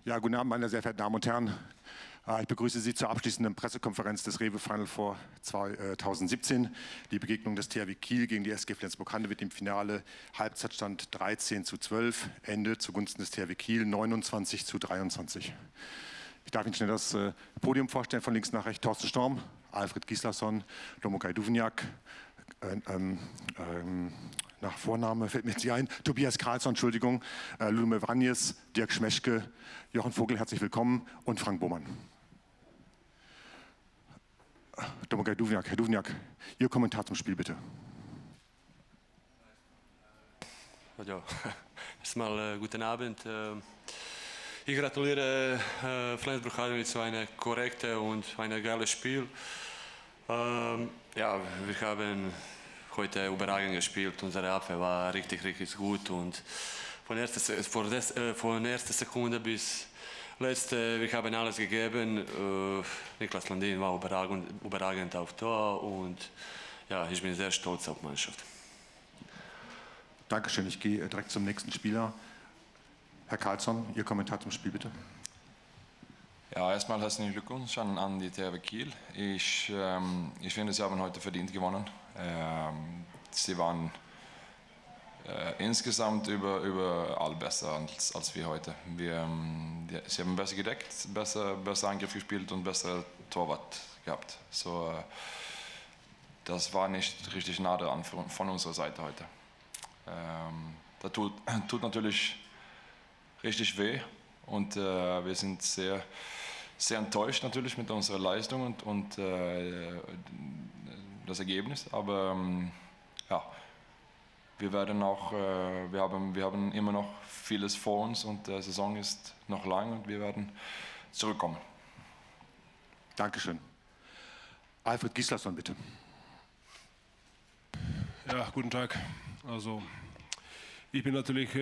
Ja, guten Abend, meine sehr verehrten Damen und Herren. Ich begrüße Sie zur abschließenden Pressekonferenz des Rewe Final Four 2017. Die Begegnung des THW Kiel gegen die SG Flensburg-Handewitt im Finale. Halbzeitstand 13:12, Ende zugunsten des THW Kiel 29:23. Ich darf Ihnen schnell das Podium vorstellen, von links nach rechts. Thorsten Storm, Alfred Gislason, Domagoj Duvnjak, nach Vorname fällt mir jetzt hier ein, Tobias Karlsson, Entschuldigung, Ludmila Vranjes, Dirk Schmeschke, Jochen Vogel, herzlich willkommen, und Frank Bohmann. Domagoj Duvnjak, Herr Duvnjak, Ihr Kommentar zum Spiel bitte. Ja, erstmal guten Abend. Ich gratuliere Flensburg-Handewitt zu einem korrekten und einem geilen Spiel. Ja, wir haben heute überragend gespielt. Unsere Abwehr war richtig gut und von erster Sekunde bis letzte, wir haben alles gegeben. Niklas Landin war überragend auf Tor und ja, ich bin sehr stolz auf die Mannschaft. Dankeschön, ich gehe direkt zum nächsten Spieler. Herr Karlsson, Ihr Kommentar zum Spiel bitte. Ja, erstmal herzlichen Glückwunsch an die THW Kiel. Ich finde, sie haben heute verdient gewonnen. Sie waren insgesamt überall besser als wir heute. Sie haben besser gedeckt, besser Angriff gespielt und besser Torwart gehabt. So, das war nicht richtig nah dran von unserer Seite heute. Das tut natürlich richtig weh und wir sind sehr enttäuscht natürlich mit unserer Leistung und das Ergebnis, aber ja, wir haben immer noch vieles vor uns und die Saison ist noch lang und wir werden zurückkommen. Dankeschön. Alfred Gislason, bitte. Ja, guten Tag. Also, ich bin natürlich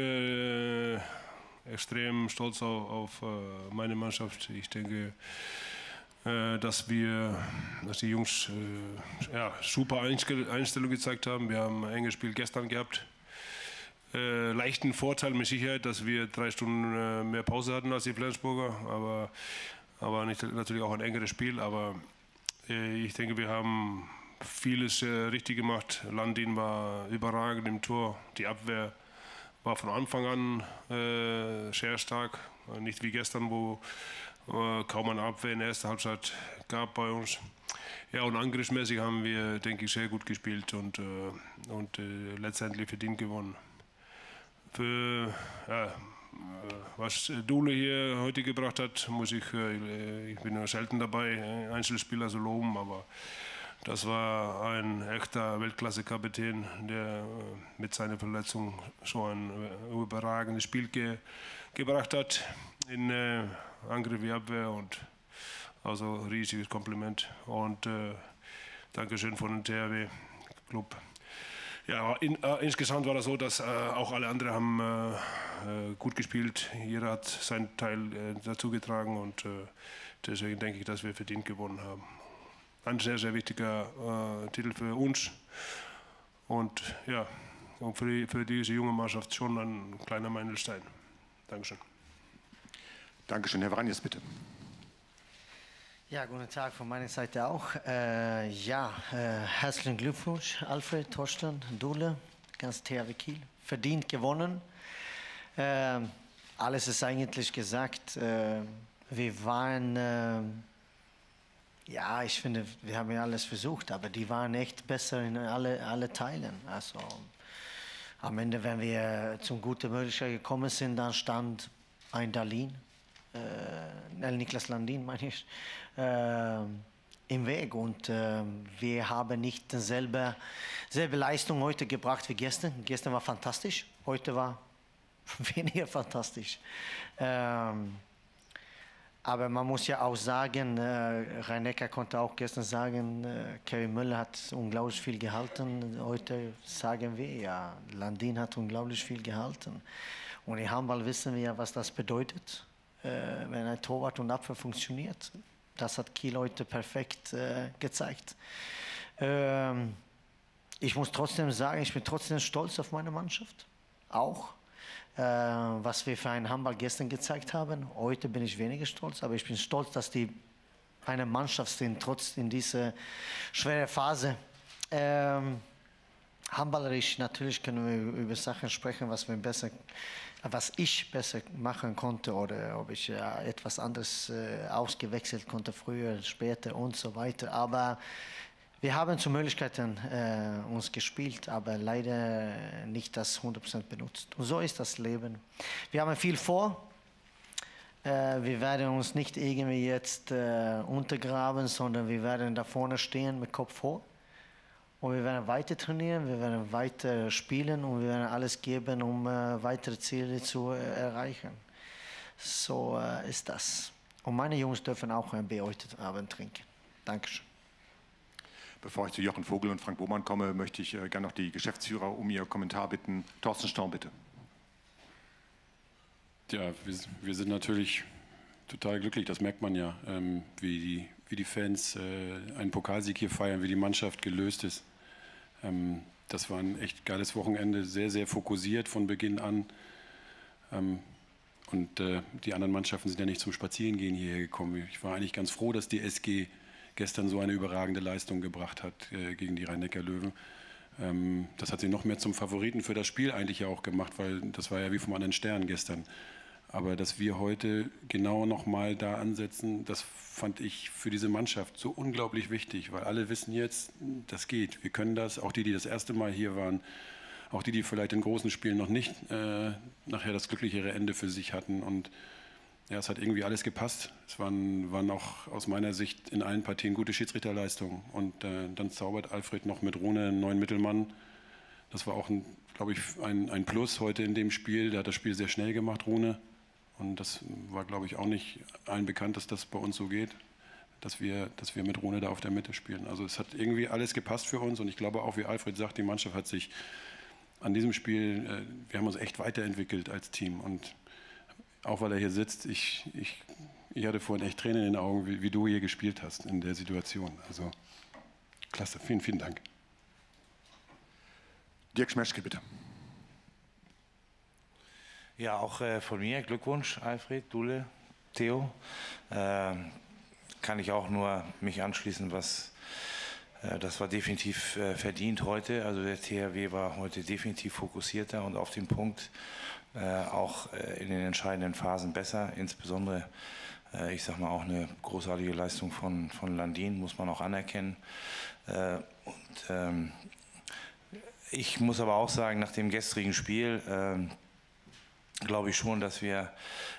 extrem stolz auf meine Mannschaft. Ich denke, dass die Jungs ja, super Einstellung gezeigt haben. Wir haben ein enges Spiel gestern gehabt. Leichten Vorteil mit Sicherheit, dass wir 3 Stunden mehr Pause hatten als die Flensburger, aber natürlich auch ein engeres Spiel. Aber ich denke, wir haben vieles richtig gemacht. Landin war überragend im Tor. Die Abwehr war von Anfang an sehr stark. Nicht wie gestern, wo kaum eine Abwehr in der ersten Halbzeit gab bei uns. Ja, und angriffsmäßig haben wir, denke ich, sehr gut gespielt und letztendlich verdient gewonnen. Was Dule hier heute gebracht hat, muss ich bin nur selten dabei, Einzelspieler zu loben, aber das war ein echter Weltklasse-Kapitän, der mit seiner Verletzung so ein überragendes Spiel gebracht hat in Angriff wie Abwehr, und also riesiges Kompliment und Dankeschön von dem THW-Club. Ja, insgesamt war das so, dass auch alle anderen haben gut gespielt. Jeder hat seinen Teil dazu getragen und deswegen denke ich, dass wir verdient gewonnen haben. Ein sehr, sehr wichtiger Titel für uns und ja, und für diese junge Mannschaft schon ein kleiner Meilenstein. Dankeschön. Dankeschön. Herr Vranjes, bitte. Ja, guten Tag von meiner Seite auch. Herzlichen Glückwunsch, Alfred, Thorsten, Dule, ganz THW Kiel. Verdient gewonnen. Alles ist eigentlich gesagt. Wir waren... ja, ich finde, wir haben ja alles versucht, aber die waren echt besser in alle Teilen. Also am Ende, wenn wir zum guten Möglichkeit gekommen sind, dann stand ein Dalin, Niklas Landin, meine ich, im Weg. Und wir haben nicht dieselbe Leistung heute gebracht wie gestern. Gestern war fantastisch, heute war weniger fantastisch. Aber man muss ja auch sagen, Rhein-Neckar konnte auch gestern sagen, Kevin Müller hat unglaublich viel gehalten. Heute sagen wir, ja, Landin hat unglaublich viel gehalten. Und im Handball wissen wir ja, was das bedeutet, wenn ein Torwart und Abwehr funktioniert. Das hat Kiel heute perfekt gezeigt. Ich muss trotzdem sagen, ich bin trotzdem stolz auf meine Mannschaft. Auch. was wir für einen Handball gestern gezeigt haben. Heute bin ich weniger stolz, aber ich bin stolz, dass die eine Mannschaft sind, trotz in dieser schweren Phase. Handballerisch natürlich können wir über Sachen sprechen, was ich besser machen konnte oder ob ich etwas anderes ausgewechselt konnte, früher, später und so weiter. Aber wir haben zu Möglichkeiten uns gespielt, aber leider nicht das 100% benutzt. Und so ist das Leben. Wir haben viel vor. Wir werden uns nicht irgendwie jetzt untergraben, sondern wir werden da vorne stehen mit Kopf hoch. Und wir werden weiter trainieren, wir werden weiter spielen und wir werden alles geben, um weitere Ziele zu erreichen. So ist das. Und meine Jungs dürfen auch ein Bier heute Abend trinken. Dankeschön. Bevor ich zu Jochen Vogel und Frank Bohmann komme, möchte ich gerne noch die Geschäftsführer um ihr Kommentar bitten. Thorsten Storm, bitte. Ja, wir sind natürlich total glücklich, das merkt man ja, wie die Fans einen Pokalsieg hier feiern, wie die Mannschaft gelöst ist. Das war ein echt geiles Wochenende, sehr, sehr fokussiert von Beginn an. Und die anderen Mannschaften sind ja nicht zum Spazierengehen hierher gekommen. Ich war eigentlich ganz froh, dass die SG gestern so eine überragende Leistung gebracht hat gegen die Rhein-Neckar-Löwen. Das hat sie noch mehr zum Favoriten für das Spiel eigentlich ja auch gemacht, weil das war ja wie vom anderen Stern gestern. Aber dass wir heute genau nochmal da ansetzen, das fand ich für diese Mannschaft so unglaublich wichtig, weil alle wissen jetzt, das geht, wir können das, auch die das erste Mal hier waren, auch die vielleicht in großen Spielen noch nicht nachher das glücklichere Ende für sich hatten. Und ja, es hat irgendwie alles gepasst. Es waren auch aus meiner Sicht in allen Partien gute Schiedsrichterleistungen. Und dann zaubert Alfred noch mit Rune einen neuen Mittelmann. Das war auch, glaube ich, ein Plus heute in dem Spiel. Der hat das Spiel sehr schnell gemacht, Rune. Und das war, glaube ich, auch nicht allen bekannt, dass das bei uns so geht, dass wir mit Rune da auf der Mitte spielen. Also es hat irgendwie alles gepasst für uns. Und ich glaube auch, wie Alfred sagt, die Mannschaft hat sich an diesem Spiel, wir haben uns echt weiterentwickelt als Team. Und auch weil er hier sitzt, ich hatte vorhin echt Tränen in den Augen, wie du hier gespielt hast in der Situation. Also klasse, vielen, vielen Dank. Dirk Schmeschke, bitte. Ja, auch von mir Glückwunsch, Alfred, Dule, Theo. Kann ich auch nur mich anschließen, das war definitiv verdient heute. Also der THW war heute definitiv fokussierter und auf den Punkt, auch in den entscheidenden Phasen besser. Insbesondere, ich sag mal, auch eine großartige Leistung von Landin, muss man auch anerkennen. Ich muss aber auch sagen, nach dem gestrigen Spiel glaube ich schon, dass wir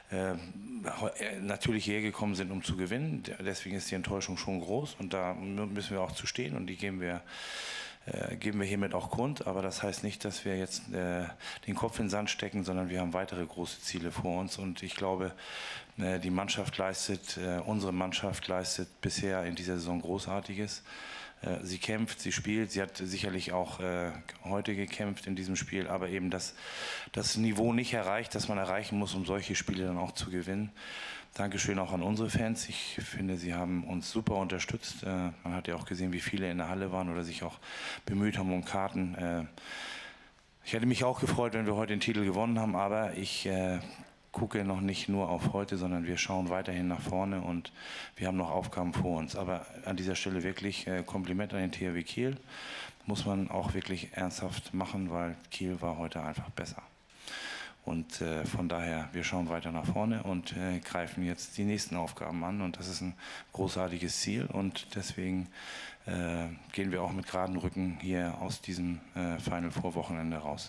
natürlich hergekommen sind, um zu gewinnen. Deswegen ist die Enttäuschung schon groß und da müssen wir auch zu stehen und die geben wir hiermit auch Grund. Aber das heißt nicht, dass wir jetzt den Kopf in den Sand stecken, sondern wir haben weitere große Ziele vor uns und ich glaube, die Mannschaft unsere Mannschaft leistet bisher in dieser Saison Großartiges. Sie kämpft, sie spielt, sie hat sicherlich auch heute gekämpft in diesem Spiel, aber eben das Niveau nicht erreicht, das man erreichen muss, um solche Spiele dann auch zu gewinnen. Dankeschön auch an unsere Fans. Ich finde, sie haben uns super unterstützt. Man hat ja auch gesehen, wie viele in der Halle waren oder sich auch bemüht haben um Karten. Ich hätte mich auch gefreut, wenn wir heute den Titel gewonnen haben, aber ich gucke noch nicht nur auf heute, sondern wir schauen weiterhin nach vorne und wir haben noch Aufgaben vor uns. Aber an dieser Stelle wirklich Kompliment an den THW Kiel. Muss man auch wirklich ernsthaft machen, weil Kiel war heute einfach besser. Und von daher, wir schauen weiter nach vorne und greifen jetzt die nächsten Aufgaben an. Und das ist ein großartiges Ziel und deswegen gehen wir auch mit geradem Rücken hier aus diesem Final Four Wochenende raus.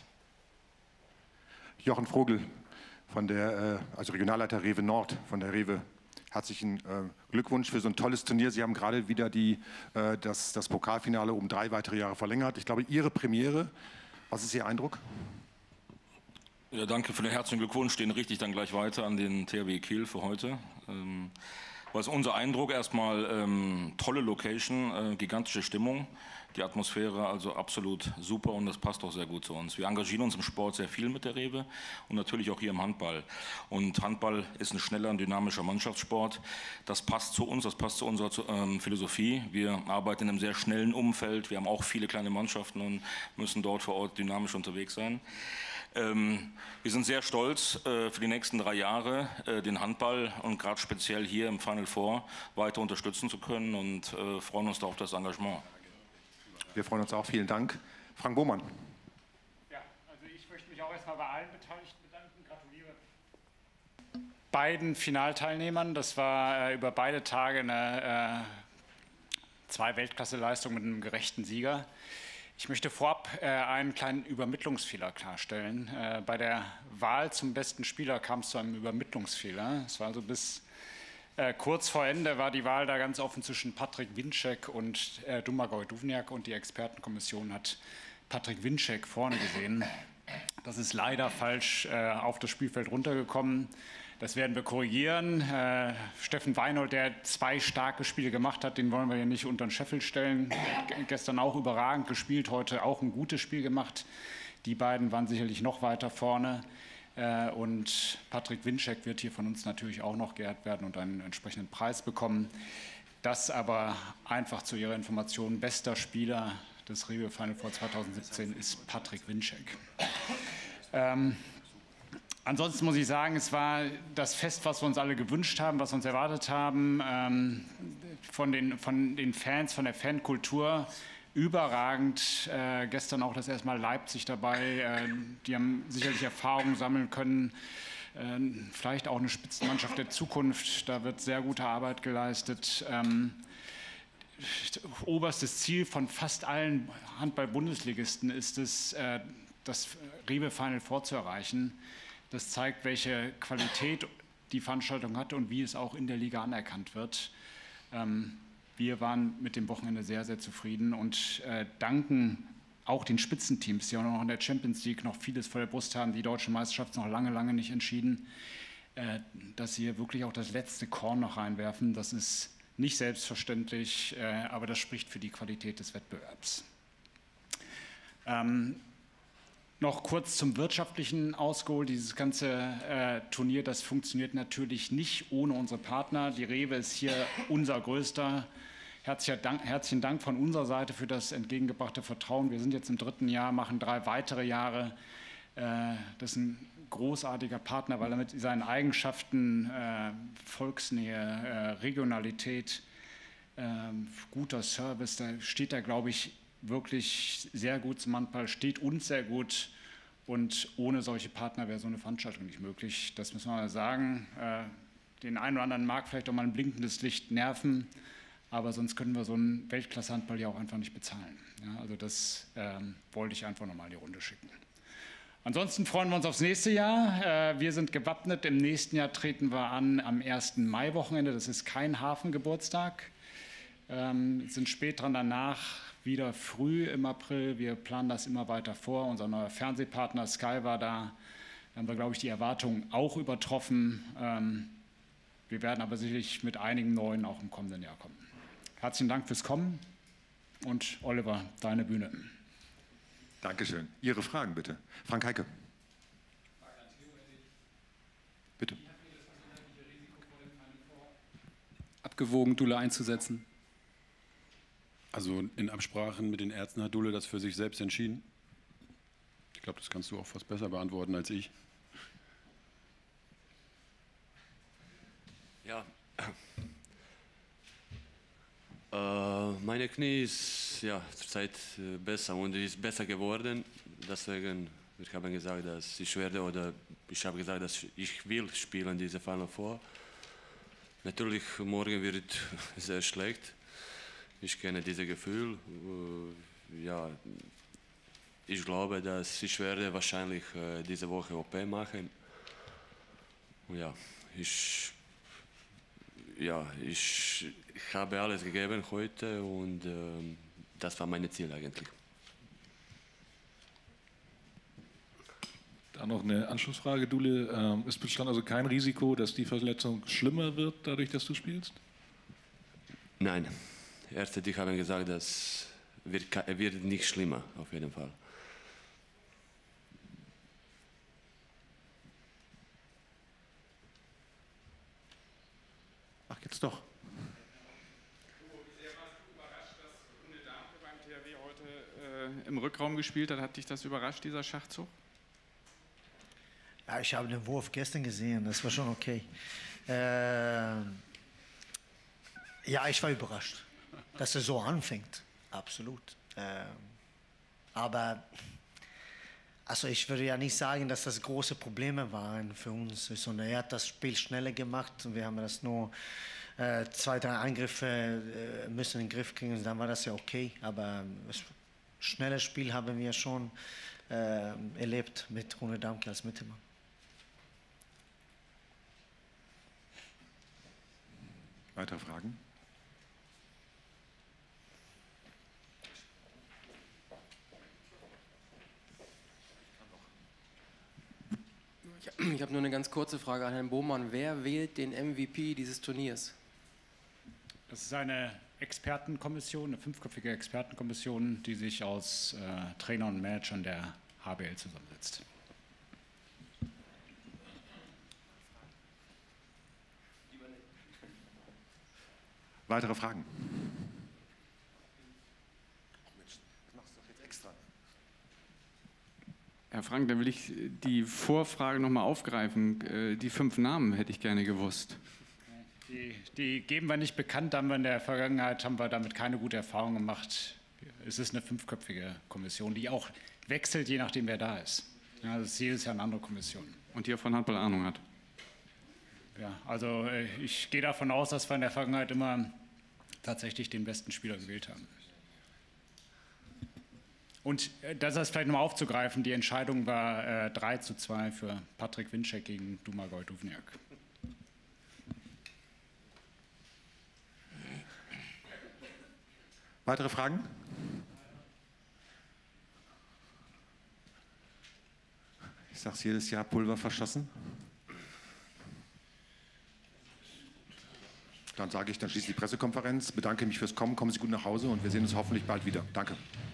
Jochen Vogel, also Regionalleiter Rewe Nord von der Rewe. Herzlichen Glückwunsch für so ein tolles Turnier. Sie haben gerade wieder das Pokalfinale um 3 weitere Jahre verlängert. Ich glaube, Ihre Premiere. Was ist Ihr Eindruck? Ja, danke für den herzlichen Glückwunsch. Den richte ich dann gleich weiter an den THW Kiel für heute. Was ist unser Eindruck? Erstmal tolle Location, gigantische Stimmung. Die Atmosphäre also absolut super und das passt auch sehr gut zu uns. Wir engagieren uns im Sport sehr viel mit der Rewe und natürlich auch hier im Handball. Und Handball ist ein schneller und dynamischer Mannschaftssport. Das passt zu uns, das passt zu unserer Philosophie. Wir arbeiten in einem sehr schnellen Umfeld. Wir haben auch viele kleine Mannschaften und müssen dort vor Ort dynamisch unterwegs sein. Wir sind sehr stolz, für die nächsten 3 Jahre den Handball und gerade speziell hier im Final Four weiter unterstützen zu können und freuen uns da auf das Engagement. Wir freuen uns auch. Vielen Dank. Frank Bohmann. Ja, also ich möchte mich auch erstmal bei allen Beteiligten bedanken. Gratuliere beiden Finalteilnehmern. Das war über beide Tage eine 2 Weltklasse-Leistungen mit einem gerechten Sieger. Ich möchte vorab einen kleinen Übermittlungsfehler klarstellen. Bei der Wahl zum besten Spieler kam es zu einem Übermittlungsfehler. Es war also bis kurz vor Ende war die Wahl da ganz offen zwischen Patrick Winczek und Domagoj Duvňák und die Expertenkommission hat Patrick Winczek vorne gesehen. Das ist leider falsch auf das Spielfeld runtergekommen. Das werden wir korrigieren. Steffen Weinhold, der 2 starke Spiele gemacht hat, den wollen wir ja nicht unter den Scheffel stellen. Gestern auch überragend gespielt, heute auch ein gutes Spiel gemacht. Die beiden waren sicherlich noch weiter vorne. Und Patrick Winczek wird hier von uns natürlich auch noch geehrt werden und einen entsprechenden Preis bekommen. Das aber einfach zu Ihrer Information, bester Spieler des Rewe Final Four 2017 ist Patrick Winczek. Ansonsten muss ich sagen, es war das Fest, was wir uns alle gewünscht haben, was wir uns erwartet haben, von den Fans, von der Fankultur. Überragend. Gestern auch das erste Mal Leipzig dabei. Die haben sicherlich Erfahrungen sammeln können. Vielleicht auch eine Spitzenmannschaft der Zukunft. Da wird sehr gute Arbeit geleistet. Oberstes Ziel von fast allen Handball-Bundesligisten ist es, das Rewe Final Four zu erreichen. Das zeigt, welche Qualität die Veranstaltung hatte und wie es auch in der Liga anerkannt wird. Wir waren mit dem Wochenende sehr, sehr zufrieden und danken auch den Spitzenteams, die auch noch in der Champions League noch vieles vor der Brust haben, die deutsche Meisterschaft noch lange, lange nicht entschieden, dass sie hier wirklich auch das letzte Korn noch reinwerfen. Das ist nicht selbstverständlich, aber das spricht für die Qualität des Wettbewerbs. Noch kurz zum wirtschaftlichen ausgeholt. Dieses ganze Turnier, das funktioniert natürlich nicht ohne unsere Partner. Die Rewe ist hier unser größter. Herzlichen Dank von unserer Seite für das entgegengebrachte Vertrauen. Wir sind jetzt im 3. Jahr, machen 3 weitere Jahre. Das ist ein großartiger Partner, weil er mit seinen Eigenschaften Volksnähe, Regionalität, guter Service, da steht er, glaube ich, wirklich sehr gut zum Handball, steht uns sehr gut und ohne solche Partner wäre so eine Veranstaltung nicht möglich. Das müssen wir mal sagen. Den einen oder anderen mag vielleicht auch mal ein blinkendes Licht nerven, aber sonst können wir so einen Weltklasse-Handball ja auch einfach nicht bezahlen. Ja, also das wollte ich einfach nochmal in die Runde schicken. Ansonsten freuen wir uns aufs nächste Jahr. Wir sind gewappnet. Im nächsten Jahr treten wir an am 1. Mai-Wochenende. Das ist kein Hafengeburtstag. Sind spät dran danach, wieder früh im April. Wir planen das immer weiter vor. Unser neuer Fernsehpartner Sky war da. Da haben wir, glaube ich, die Erwartungen auch übertroffen. Wir werden aber sicherlich mit einigen neuen auch im kommenden Jahr kommen. Herzlichen Dank fürs Kommen und Oliver, deine Bühne. Dankeschön. Ihre Fragen bitte. Frank Heike. Bitte. Abgewogen, Dule einzusetzen? Also in Absprachen mit den Ärzten hat Dule das für sich selbst entschieden. Ich glaube, das kannst du auch fast besser beantworten als ich. Ja. Meine Knie ist ja zurzeit besser und ist besser geworden. Deswegen, ich habe gesagt, dass ich werde oder ich habe gesagt, dass ich will spielen diese Final Four. Natürlich morgen wird sehr schlecht. Ich kenne dieses Gefühl. Ja, ich glaube, dass ich werde wahrscheinlich diese Woche OP machen. Ja, ich habe alles gegeben heute und das war mein Ziel eigentlich. Da noch eine Anschlussfrage, Dule. Es bestand also kein Risiko, dass die Verletzung schlimmer wird, dadurch, dass du spielst? Nein. Ärzte, die haben gesagt, das wird nicht schlimmer, auf jeden Fall. Ach, jetzt doch. Wie sehr warst du überrascht, dass Rune Dahnke beim THW heute im Rückraum gespielt hat? Hat dich das überrascht, dieser Schachzug? Ja, ich habe den Wurf gestern gesehen, das war schon okay. Ja, ich war überrascht, dass er so anfängt. Absolut. Aber also ich würde ja nicht sagen, dass das große Probleme waren für uns, sondern er hat das Spiel schneller gemacht und wir haben das nur 2, 3 Angriffe müssen in den Griff kriegen und dann war das ja okay. Aber das schnelle Spiel haben wir schon erlebt mit Rune Damke als Mittelmann. Weitere Fragen? Ich habe nur eine ganz kurze Frage an Herrn Bohmann. Wer wählt den MVP dieses Turniers? Das ist eine Expertenkommission, eine 5-köpfige Expertenkommission, die sich aus Trainern und Managern der HBL zusammensetzt. Weitere Fragen? Herr Frank, dann will ich die Vorfrage nochmal aufgreifen. Die 5 Namen hätte ich gerne gewusst. Die geben wir nicht bekannt, in der Vergangenheit haben wir damit keine gute Erfahrung gemacht. Es ist eine 5-köpfige Kommission, die auch wechselt, je nachdem wer da ist. Ja, das Ziel ist ja eine andere Kommission. Und die auch von Handball Ahnung hat. Ja, also ich gehe davon aus, dass wir in der Vergangenheit immer tatsächlich den besten Spieler gewählt haben. Und das ist vielleicht nochmal aufzugreifen, die Entscheidung war 3:2 für Patrick Winczek gegen Domagoj Duvniak. Weitere Fragen? Ich sage es jedes Jahr, Pulver verschossen. Dann sage ich, dann schließe ich die Pressekonferenz, bedanke mich fürs Kommen, kommen Sie gut nach Hause und wir sehen uns hoffentlich bald wieder. Danke.